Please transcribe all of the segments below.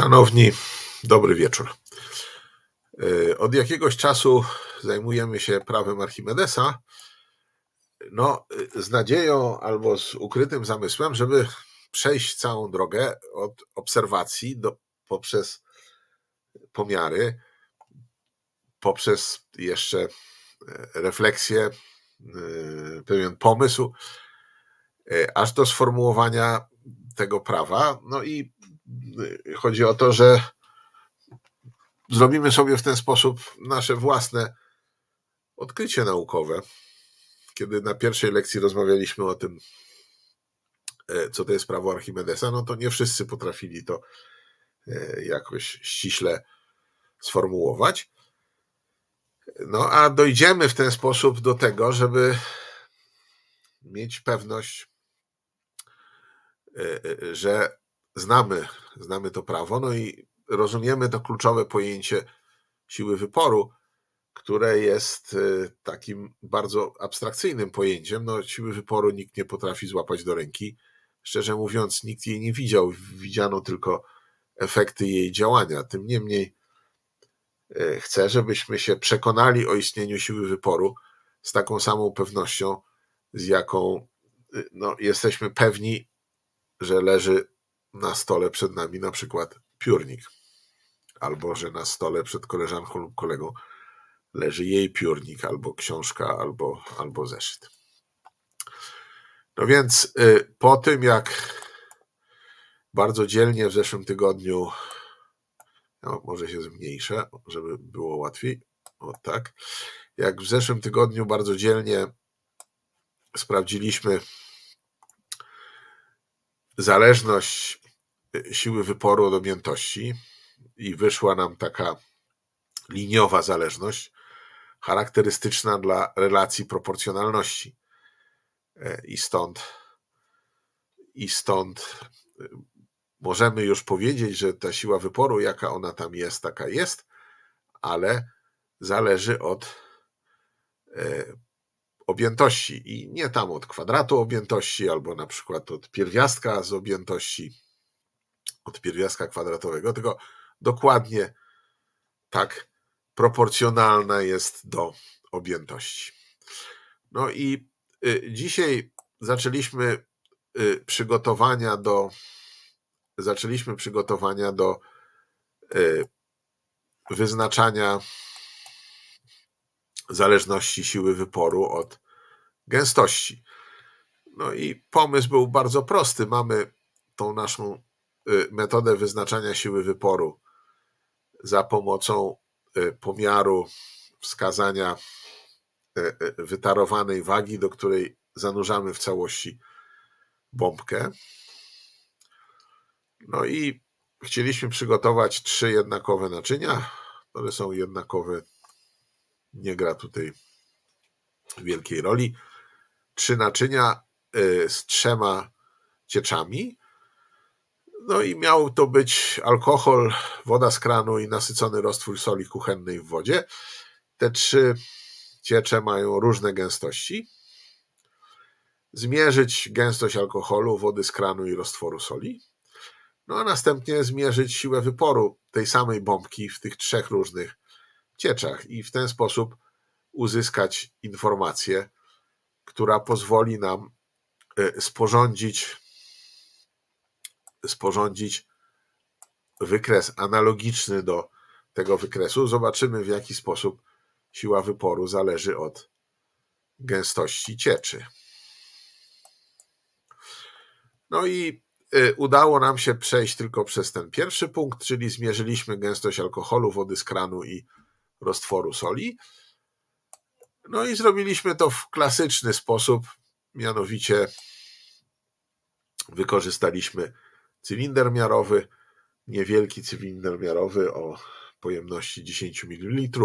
Szanowni, dobry wieczór. Od jakiegoś czasu zajmujemy się prawem Archimedesa, z nadzieją albo z ukrytym zamysłem, żeby przejść całą drogę od obserwacji poprzez pomiary, poprzez jeszcze refleksję, pewien pomysł, aż do sformułowania tego prawa. No i chodzi o to, że zrobimy sobie w ten sposób nasze własne odkrycie naukowe. Kiedy na pierwszej lekcji rozmawialiśmy o tym, co to jest prawo Archimedesa, no to nie wszyscy potrafili to jakoś ściśle sformułować. No a dojdziemy w ten sposób do tego, żeby mieć pewność, że znamy to prawo, no i rozumiemy to kluczowe pojęcie siły wyporu, które jest takim bardzo abstrakcyjnym pojęciem. No, siły wyporu nikt nie potrafi złapać do ręki. Szczerze mówiąc, nikt jej nie widział. Widziano tylko efekty jej działania. Tym niemniej chcę, żebyśmy się przekonali o istnieniu siły wyporu z taką samą pewnością, z jaką jesteśmy pewni, że leży na stole przed nami na przykład piórnik, albo że na stole przed koleżanką lub kolegą leży jej piórnik, albo książka, albo zeszyt. No więc po tym, jak bardzo dzielnie w zeszłym tygodniu, może się zmniejszę, żeby było łatwiej, tak, jak w zeszłym tygodniu bardzo dzielnie sprawdziliśmy zależność siły wyporu od objętości i wyszła nam taka liniowa zależność, charakterystyczna dla relacji proporcjonalności. I stąd możemy już powiedzieć, że ta siła wyporu, jaka ona tam jest, taka jest, ale zależy od objętości i nie tam od kwadratu objętości, albo na przykład od pierwiastka z objętości, od pierwiastka kwadratowego, tylko dokładnie tak proporcjonalna jest do objętości. No i dzisiaj zaczęliśmy przygotowania do wyznaczania zależności siły wyporu od gęstości. No i pomysł był bardzo prosty. Mamy tą naszą metodę wyznaczania siły wyporu za pomocą pomiaru wskazania wytarowanej wagi, do której zanurzamy w całości bombkę. No i chcieliśmy przygotować 3 jednakowe naczynia. One są jednakowe, nie gra tutaj wielkiej roli. 3 naczynia z 3 cieczami. No i miał to być alkohol, woda z kranu i nasycony roztwór soli kuchennej w wodzie. Te 3 ciecze mają różne gęstości. Zmierzyć gęstość alkoholu, wody z kranu i roztworu soli. No a następnie zmierzyć siłę wyporu tej samej bombki w tych 3 różnych cieczach i w ten sposób uzyskać informację, która pozwoli nam sporządzić wykres analogiczny do tego wykresu. Zobaczymy, w jaki sposób siła wyporu zależy od gęstości cieczy. No i udało nam się przejść tylko przez ten pierwszy punkt, czyli zmierzyliśmy gęstość alkoholu, wody z kranu i roztworu soli. No i zrobiliśmy to w klasyczny sposób, mianowicie wykorzystaliśmy cylinder miarowy, niewielki cylinder miarowy o pojemności 10 ml,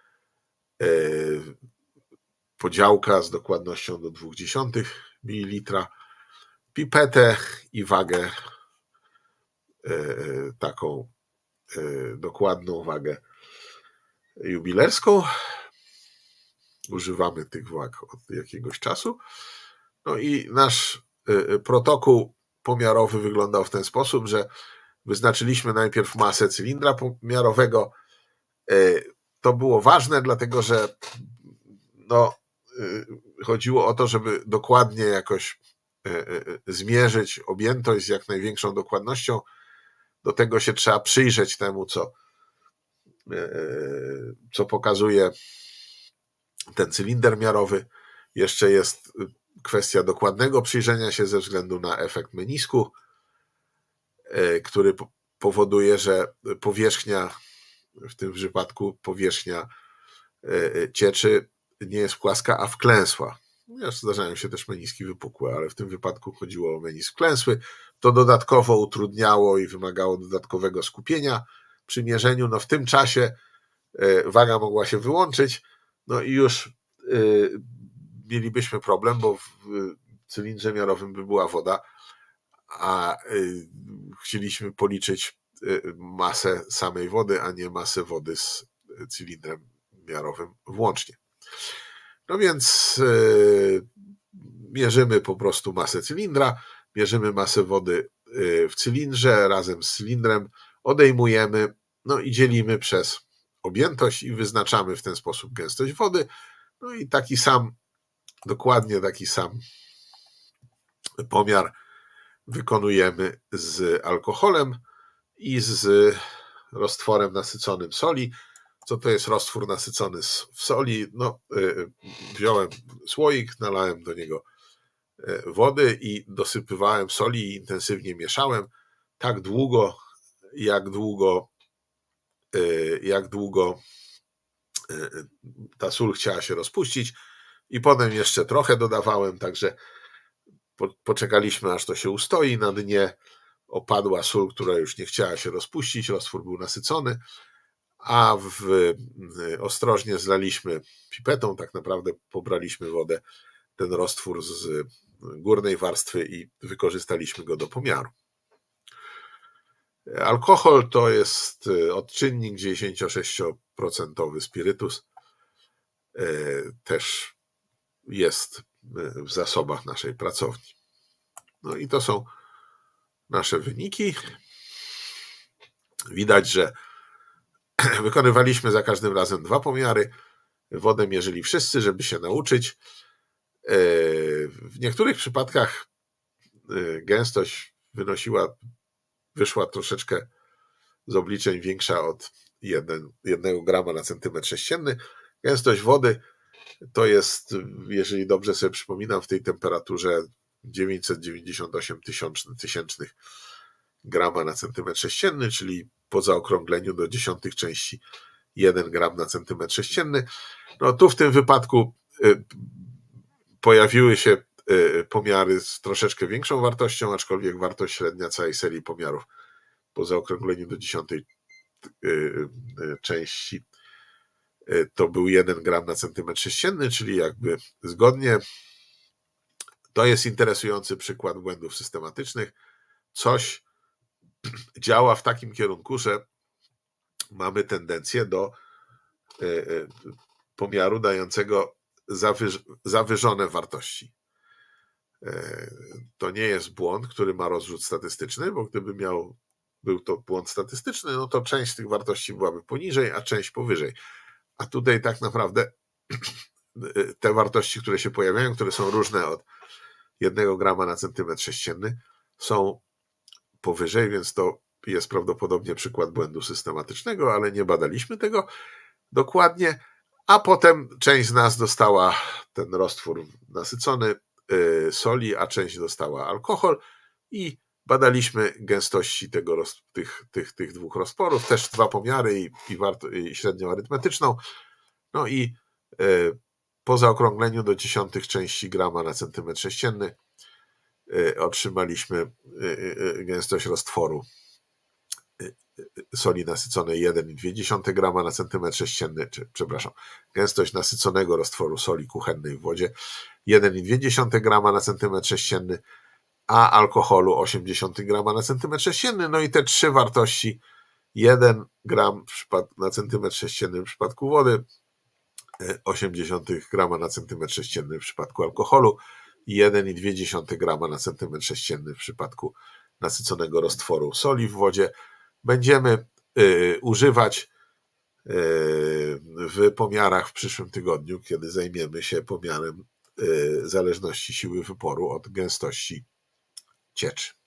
podziałka z dokładnością do 0,2 ml, pipetę i wagę, taką dokładną wagę jubilerską. Używamy tych wag od jakiegoś czasu. No i nasz protokół pomiarowy wyglądał w ten sposób, że wyznaczyliśmy najpierw masę cylindra pomiarowego. To było ważne, dlatego że chodziło o to, żeby dokładnie jakoś zmierzyć objętość z jak największą dokładnością. Do tego się trzeba przyjrzeć temu, co pokazuje ten cylinder miarowy. Jeszcze jest kwestia dokładnego przyjrzenia się ze względu na efekt menisku, który powoduje, że powierzchnia, w tym przypadku powierzchnia cieczy nie jest płaska, a wklęsła. Zdarzają się też meniski wypukłe, ale w tym wypadku chodziło o menisk wklęsły. To dodatkowo utrudniało i wymagało dodatkowego skupienia przy mierzeniu. W tym czasie waga mogła się wyłączyć, i już mielibyśmy problem, bo w cylindrze miarowym by była woda, a chcieliśmy policzyć masę samej wody, a nie masę wody z cylindrem miarowym włącznie. Więc mierzymy po prostu masę cylindra, mierzymy masę wody w cylindrze razem z cylindrem, odejmujemy, i dzielimy przez objętość i wyznaczamy w ten sposób gęstość wody. I dokładnie taki sam pomiar wykonujemy z alkoholem i z roztworem nasyconym soli. Co to jest roztwór nasycony w soli? Wziąłem słoik, nalałem do niego wody i dosypywałem soli i intensywnie mieszałem tak długo, jak długo ta sól chciała się rozpuścić, i potem jeszcze trochę dodawałem, także poczekaliśmy, aż to się ustoi. Na dnie opadła sól, która już nie chciała się rozpuścić, roztwór był nasycony, a ostrożnie zlaliśmy pipetą, tak naprawdę pobraliśmy wodę, ten roztwór z górnej warstwy i wykorzystaliśmy go do pomiaru. Alkohol to jest odczynnik 96% spirytus. Też jest w zasobach naszej pracowni. I to są nasze wyniki. Widać, że wykonywaliśmy za każdym razem 2 pomiary. Wodę mierzyli wszyscy, żeby się nauczyć. W niektórych przypadkach gęstość wyszła troszeczkę z obliczeń większa od 1 grama na centymetr sześcienny. Gęstość wody to jest, jeżeli dobrze sobie przypominam, w tej temperaturze 998 tysięcznych grama na centymetr sześcienny, czyli po zaokrągleniu do 10 części 1 gram na centymetr sześcienny. Tu w tym wypadku pojawiły się pomiary z troszeczkę większą wartością, aczkolwiek wartość średnia całej serii pomiarów po zaokrągleniu do 10 części to był 1 gram na centymetr sześcienny, czyli jakby zgodnie. To jest interesujący przykład błędów systematycznych. Coś działa w takim kierunku, że mamy tendencję do pomiaru dającego zawyżone wartości. To nie jest błąd, który ma rozrzut statystyczny, bo gdyby był to błąd statystyczny, to część z tych wartości byłaby poniżej, a część powyżej. A tutaj tak naprawdę te wartości, które się pojawiają, które są różne od 1 grama na centymetr sześcienny, są powyżej, więc to jest prawdopodobnie przykład błędu systematycznego, ale nie badaliśmy tego dokładnie, a potem część z nas dostała ten roztwór nasycony soli, a część dostała alkohol i badaliśmy gęstości tych 2 roztworów, też 2 pomiary i średnią arytmetyczną. I po zaokrągleniu do 10 części grama na centymetr sześcienny otrzymaliśmy gęstość roztworu soli nasyconej 1,2 grama na centymetr sześcienny, gęstość nasyconego roztworu soli kuchennej w wodzie 1,2 grama na centymetr sześcienny, a alkoholu 0,8 grama na centymetr sześcienny. I te 3 wartości, 1 gram na centymetr sześcienny w przypadku wody, 0,8 grama na centymetr sześcienny w przypadku alkoholu i 1,2 grama na centymetr sześcienny w przypadku nasyconego roztworu soli w wodzie. Będziemy używać w pomiarach w przyszłym tygodniu, kiedy zajmiemy się pomiarem zależności siły wyporu od gęstości cieczy.